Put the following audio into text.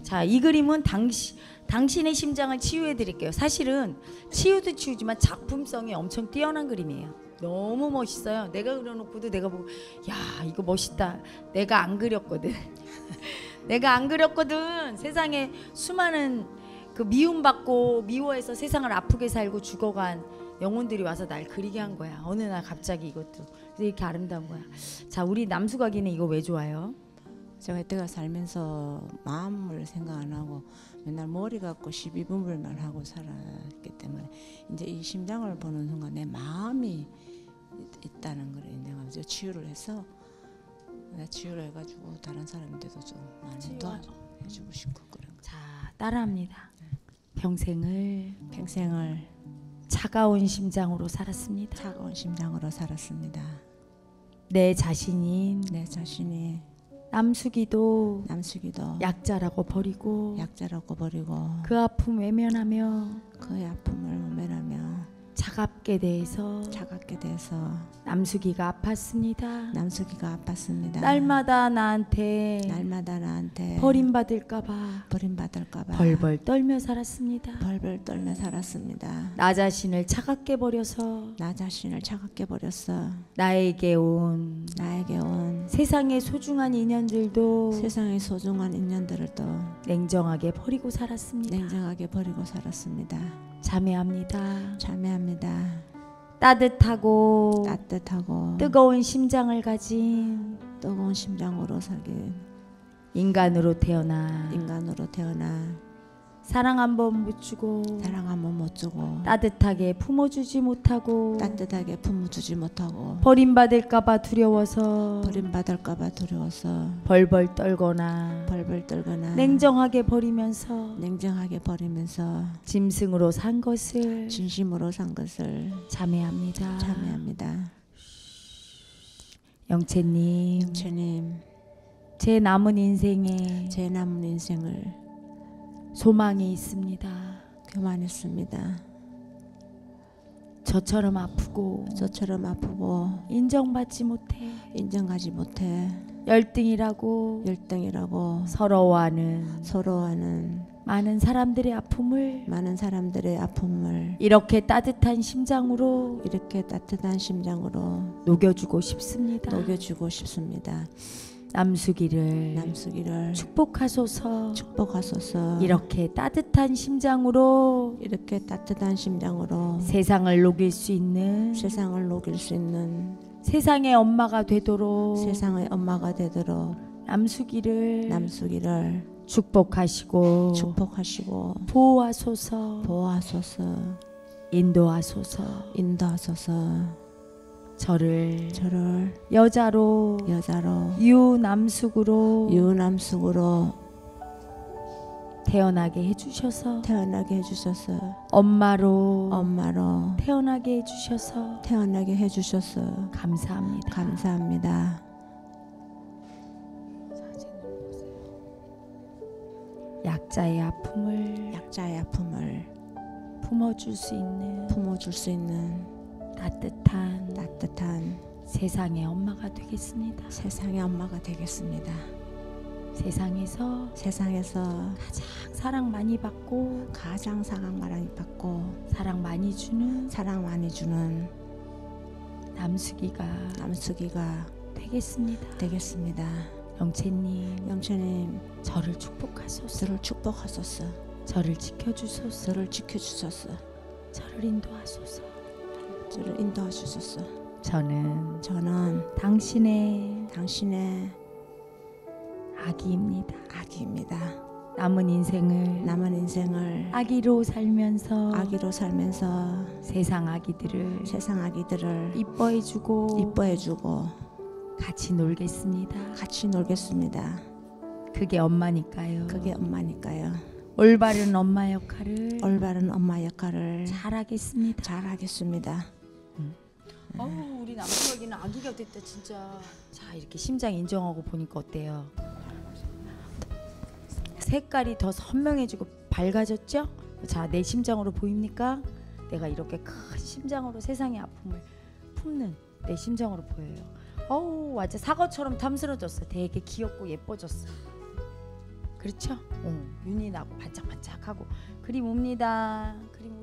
자, 이 그림은 당신의 심장을 치유해 드릴게요. 사실은 치유도 치유지만 작품성이 엄청 뛰어난 그림이에요. 너무 멋있어요. 내가 그려놓고도 내가 보고 야, 이거 멋있다. 내가 안 그렸거든. 내가 안 그렸거든. 세상에 수많은 그 미움받고 미워해서 세상을 아프게 살고 죽어간 영혼들이 와서 날 그리게 한 거야. 어느 날 갑자기 이것도. 그래서 이렇게 아름다운 거야. 자, 우리 남수각이는 이거 왜 좋아요? 제가 이때가 살면서 마음을 생각 안 하고 맨날 머리 갖고 시비분별만 하고 살았기 때문에 이제 이 심장을 보는 순간 내 마음이 있다는 걸 내가 이제 치유를 해서 내가 치유를 해가지고 다른 사람한테도 좀 많이 도와주고 싶고 그런 거. 자, 따라합니다. 평생을 차가운 심장으로 살았습니다. 차가운 심장으로 살았습니다. 내 자신이 남수기도 약자라고 버리고 그 아픔 외면하며 그의 아픔을 외면하며 차갑게 대해서 남수기가 아팠습니다. 날마다 나한테 버림받을까봐 벌벌 떨며 살았습니다. 나 자신을 차갑게 버려서 나에게 온 세상의 소중한 인연들도 냉정하게 버리고 살았습니다. 자매합니다. 따뜻하고 뜨거운 심장을 가진 인간으로 태어나 사랑 한 번 못 주고 따뜻하게 품어주지 못하고 버림받을까봐 두려워서 벌벌 떨거나 냉정하게 버리면서 짐승으로 산 것을 자매합니다. 영채님, 제 남은 인생에 소망이 있습니다. 교만했습니다. 저처럼 아프고 인정하지 못해 열등이라고 서러워하는 많은 사람들의 아픔을 이렇게 따뜻한 심장으로 녹여주고 싶습니다. 남수기를 축복하소서. 이렇게 따뜻한 심장으로 세상을 녹일 수 있는 세상의 엄마가 되도록 남수기를 축복하시고 보호하소서. 인도하소서. 저를 여자로 유남숙으로 태어나게 해주셔서 엄마로 태어나게 해주셔서 감사합니다. 약자의 아픔을 품어줄 수 있는 따뜻한 세상의 엄마가 되겠습니다. 세상에서 가장 사랑 많이 받고 사랑 많이 주는 남수기가 되겠습니다. 영채님, 저를 축복하소서. 저를 지켜주소서. 저를 인도하소서. 저는 당신의 아기입니다. 남은 인생을 아기로 살면서 세상 아기들을 이뻐해주고 같이 놀겠습니다. 그게 엄마니까요. 올바른 엄마 역할을 잘하겠습니다. 우리 남편에게는 아기가 됐다 진짜. 자, 이렇게 심장 인정하고 보니까 어때요? 색깔이 더 선명해지고 밝아졌죠? 자, 내 심장으로 보입니까? 내가 이렇게 큰 심장으로 세상의 아픔을 품는 내 심장으로 보여요. 완전 사과처럼 탐스러졌어. 되게 귀엽고 예뻐졌어. 그렇죠? 윤이 나고 반짝반짝하고 그림 옵니다. 그림